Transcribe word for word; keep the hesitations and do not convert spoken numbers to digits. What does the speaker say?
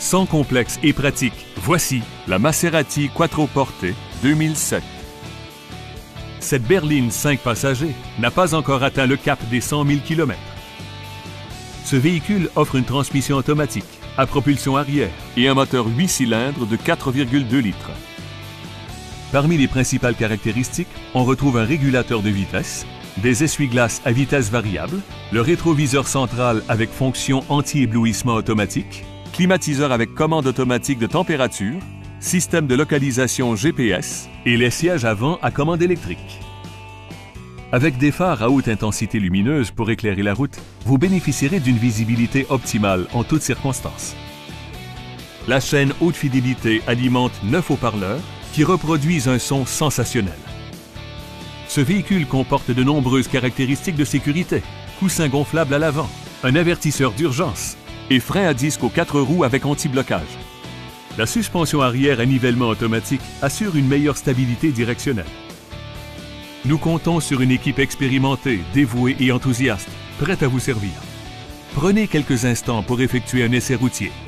Sans complexe et pratique, voici la Maserati Quattroporte deux mille sept. Cette berline cinq passagers n'a pas encore atteint le cap des cent mille kilomètres. Ce véhicule offre une transmission automatique à propulsion arrière et un moteur huit cylindres de quatre virgule deux litres. Parmi les principales caractéristiques, on retrouve un régulateur de vitesse, des essuie-glaces à vitesse variable, le rétroviseur central avec fonction anti-éblouissement automatique, climatiseur avec commande automatique de température, système de localisation G P S et les sièges avant à commande électrique. Avec des phares à haute intensité lumineuse pour éclairer la route, vous bénéficierez d'une visibilité optimale en toutes circonstances. La chaîne haute fidélité alimente neuf haut-parleurs qui reproduisent un son sensationnel. Ce véhicule comporte de nombreuses caractéristiques de sécurité, coussin gonflable à l'avant, un avertisseur d'urgence et frein à disque aux quatre roues avec anti-blocage. La suspension arrière à nivellement automatique assure une meilleure stabilité directionnelle. Nous comptons sur une équipe expérimentée, dévouée et enthousiaste, prête à vous servir. Prenez quelques instants pour effectuer un essai routier.